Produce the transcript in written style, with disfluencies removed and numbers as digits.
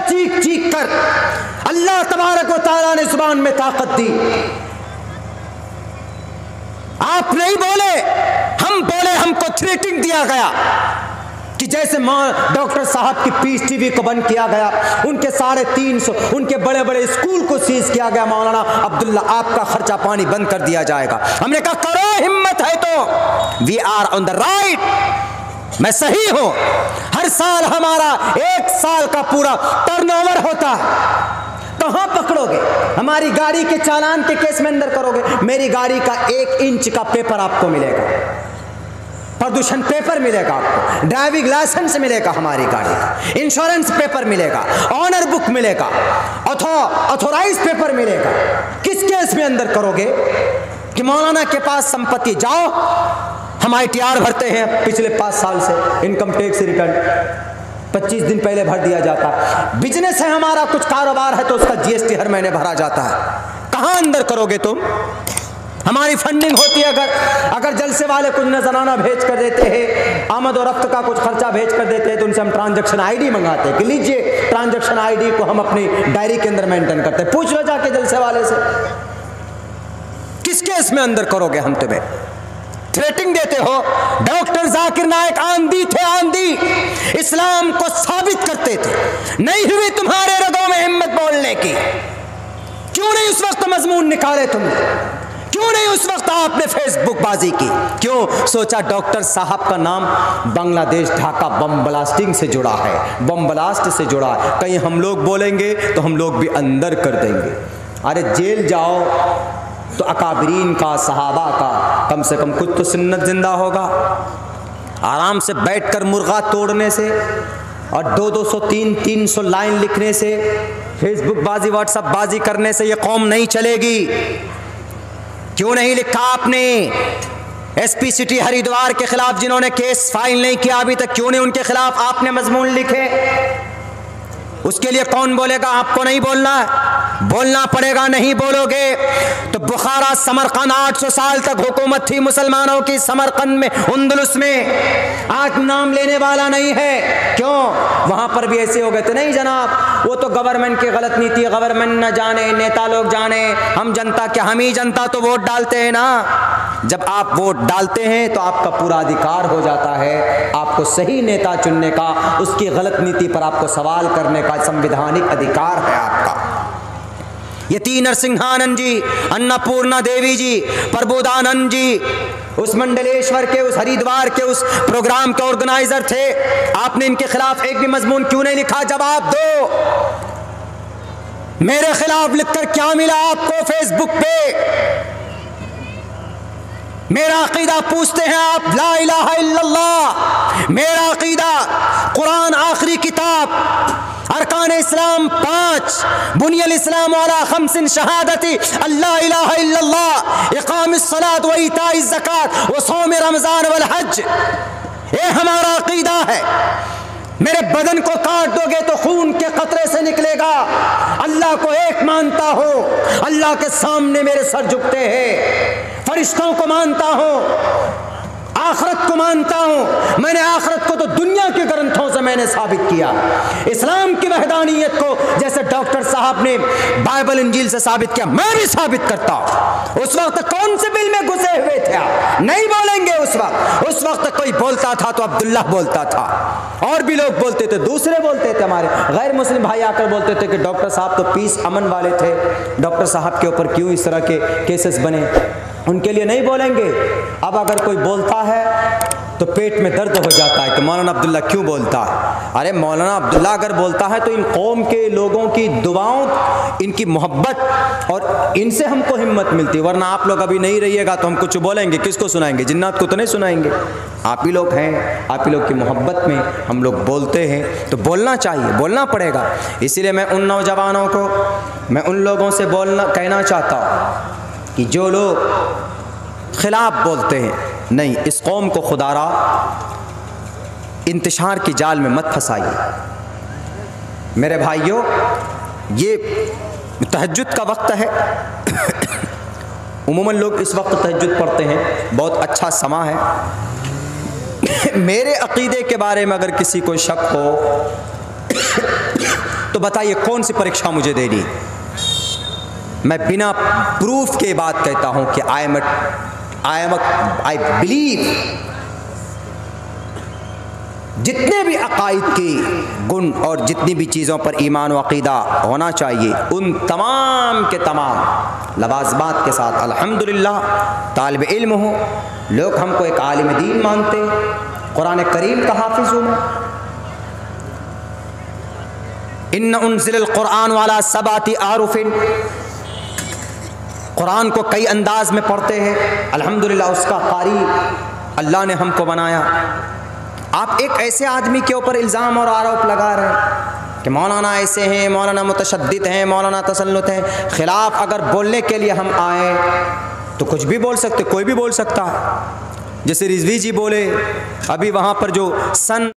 चीख चीख कर अल्लाह तबारक व तआला ने जुबान में ताकत दी। आप नहीं बोले, हम बोले। हमको थ्रेटिंग दिया गया कि जैसे डॉक्टर साहब की पीस टीवी को बंद किया गया, उनके 350 उनके बड़े बड़े स्कूल को सीज किया गया। मौलाना अब्दुल्ला, आपका खर्चा पानी बंद कर दिया जाएगा। हमने कहा करो, हिम्मत है तो। We are on the right, मैं सही हूं। हर साल हमारा 1 साल का पूरा टर्नओवर होता है। कहां पकड़ोगे? हमारी गाड़ी के चालान के केस में अंदर करोगे। मेरी गाड़ी का 1 इंच का पेपर आपको मिलेगा, प्रदूषण पेपर मिलेगा आपको, ड्राइविंग लाइसेंस मिलेगा, हमारी गाड़ी का इंश्योरेंस पेपर मिलेगा, ऑनर बुक मिलेगा, ऑथोराइज पेपर मिलेगा। किस केस में अंदर करोगे कि मौलाना के पास संपत्ति? जाओ, हम ITR भरते हैं पिछले 5 साल से, इनकम टैक्स रिटर्न 25 दिन पहले भर दिया जाता है। बिजनेस है हमारा, कुछ कारोबार है तो उसका GST हर महीने भरा जाता है। कहां अंदर करोगे तुम? हमारी फंडिंग होती है, अगर जलसे वाले कुछ नजराना भेज कर देते हैं, आमद और रफ्त का कुछ खर्चा भेज कर देते हैं, तो उनसे हम ट्रांजैक्शन ID मंगाते हैं कि लीजिए ट्रांजैक्शन ID को हम अपनी डायरी के अंदर मेंटेन करते हैं। पूछ लो जाके जलसे वाले से। किस केस में अंदर करोगे हम तुम्हें? थ्रेटिंग देते हो। डॉक्टर जाकिर नायक आंधी थे, आंधी इस्लाम को साबित करते थे। नहीं हुई तुम्हारे रगों में हिम्मत बोलने की। क्यों नहीं उस वक्त मजमून निकाले तुमने? क्यों नहीं उस वक्त आपने फेसबुक बाजी की? क्यों? सोचा डॉक्टर साहब का नाम बांग्लादेश ढाका बम ब्लास्टिंग से जुड़ा है, बम ब्लास्ट से जुड़ा है, कहीं हम लोग बोलेंगे तो हम लोग भी अंदर कर देंगे। अरे जेल जाओ तो अकाबरीन का, सहाबा का कम से कम कुछ तो सुन्नत जिंदा होगा। आराम से बैठकर मुर्गा तोड़ने से और 200 300 लाइन लिखने से, फेसबुक बाजी व्हाट्सएप बाजी करने से ये कौम नहीं चलेगी। क्यों नहीं लिखा आपने SP सिटी हरिद्वार के खिलाफ जिन्होंने केस फाइल नहीं किया अभी तक, क्यों नहीं उनके खिलाफ आपने मजमून लिखे? उसके लिए कौन बोलेगा? आपको नहीं बोलना है, बोलना पड़ेगा। नहीं बोलोगे तो बुखारा समरकंद 800 साल तक हुकूमत थी मुसलमानों की, समरकंद में, उंदलुस में, आज नाम लेने वाला नहीं है। क्यों? वहां पर भी ऐसे हो गए थे। नहीं जनाब, वो तो गवर्नमेंट की गलत नीति, गवर्नमेंट न जाने, नेता लोग जाने, हम जनता क्या, हम ही जनता तो वोट डालते हैं ना। जब आप वोट डालते हैं तो आपका पूरा अधिकार हो जाता है आपको सही नेता चुनने का, उसकी गलत नीति पर आपको सवाल करने का संवैधानिक अधिकार है आपका। ये टी नरसिंहानंद जी, अन्नपूर्णा देवी जी, प्रबोधानंद जी, उस मंडलेश्वर के, उस हरिद्वार के, उस प्रोग्राम के ऑर्गेनाइजर थे। आपने इनके खिलाफ एक भी मजमून क्यों नहीं लिखा? जवाब दो। मेरे खिलाफ लिखकर क्या मिला आपको फेसबुक पे? मेरा अकीदा पूछते हैं आप, ला इलाहा इल्लल्लाह। मेरा अकीदा कुरान आखिरी किताब, अरकान इस्लाम 5, बुनियल इस्लाम वाला खमसिन शहादती अल्लाह इलाहा इल्लल्लाह, इकामिस सलात व इताइज ज़कात व सौम रमज़ान वल हज, ये हमारा अकीदा है। मेरे बदन को काट दोगे तो खून के कतरे से निकलेगा। अल्लाह को एक मानता हो, अल्लाह के सामने मेरे सर झुकते हैं, फरिश्तों को मानता हूं, आखिरत को मानता हूं। मैंने आखिरत को तो दुनिया के ग्रंथों से मैंने साबित किया, इस्लाम की वहदानियत को जैसे डॉक्टर साहब ने बाइबल इंजील से साबित किया, मैं भी साबित करता हूं। उस वक्त कौन से बिल में घुसे हुए थे आप? नहीं बोलेंगे उस वक्त कोई बोलता था तो अब्दुल्ला बोलता था, और भी लोग बोलते थे, दूसरे बोलते थे, हमारे गैर मुस्लिम भाई आकर बोलते थे कि डॉक्टर साहब तो पीस अमन वाले थे, डॉक्टर साहब के ऊपर क्यों इस तरह के केसेस बने? उनके लिए नहीं बोलेंगे। अब अगर कोई बोलता है तो पेट में दर्द हो जाता है कि मौलाना अब्दुल्ला क्यों बोलता है। अरे मौलाना अब्दुल्ला अगर बोलता है तो इन कौम के लोगों की दुआओं, इनकी मोहब्बत और इनसे हमको हिम्मत मिलती है, वरना आप लोग अभी नहीं रहिएगा तो हम कुछ बोलेंगे, किसको सुनाएंगे? जिन्नात को तो नहीं सुनाएंगे। आप ही लोग हैं, आप ही लोग की मोहब्बत में हम लोग बोलते हैं, तो बोलना चाहिए, बोलना पड़ेगा। इसीलिए मैं उन नौजवानों को, मैं उन लोगों से कहना चाहता हूँ कि जो लोग खिलाफ बोलते हैं, नहीं, इस कौम को खुदारा इंतशार की जाल में मत फंसाइए। मेरे भाइयों, ये तहज्जुद का वक्त है। उम्मूमन लोग इस वक्त तहज्जुद पढ़ते हैं, बहुत अच्छा समा है। मेरे अकीदे के बारे में अगर किसी को शक हो तो बताइए कौन सी परीक्षा मुझे देनी। मैं बिना प्रूफ के बात कहता हूं कि आई बिलीव जितने भी अकाइद के गुण और जितनी भी चीज़ों पर ईमान व अक़ीदा होना चाहिए, उन तमाम के तमाम लवाज़मात के साथ अल्हम्दुलिल्लाह तालिब इल्म हो, लोग हमको एक आलिम दीन मानते, कुरान करीम का हाफिज़ हूँ मैं। इन्ना उन्ज़िलल कुरान वाला सबाती आरुफिन, कुरान को कई अंदाज में पढ़ते हैं, अल्हम्दुलिल्लाह उसका कारी अल्लाह ने हमको बनाया। आप एक ऐसे आदमी के ऊपर इल्ज़ाम और आरोप लगा रहे हैं कि मौलाना ऐसे हैं, मौलाना मुतशद्दिद हैं, मौलाना तसल्लुत हैं। खिलाफ अगर बोलने के लिए हम आए तो कुछ भी बोल सकते, कोई भी बोल सकता है। जैसे रिजवी जी बोले अभी वहाँ पर जो सन